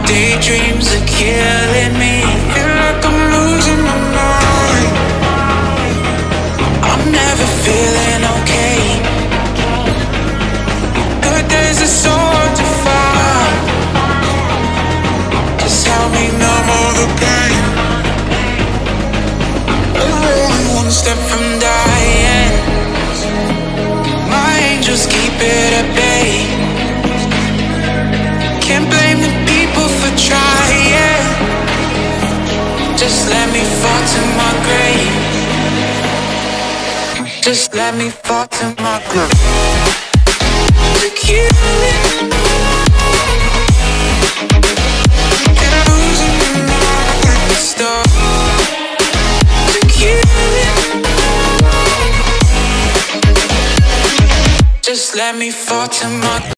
Daydreams are killing me. Feel like I'm losing my mind. I'm never feeling okay. Good days are so hard to find. Just help me numb all the pain. I'm only one step from dying. My angels keep it at bay. Can't blame the people for trying. Just let me fall to my grave. Just let me fall to my grave. To kill it. And I'm losing my mind. Stop. To kill it. Just let me fall to my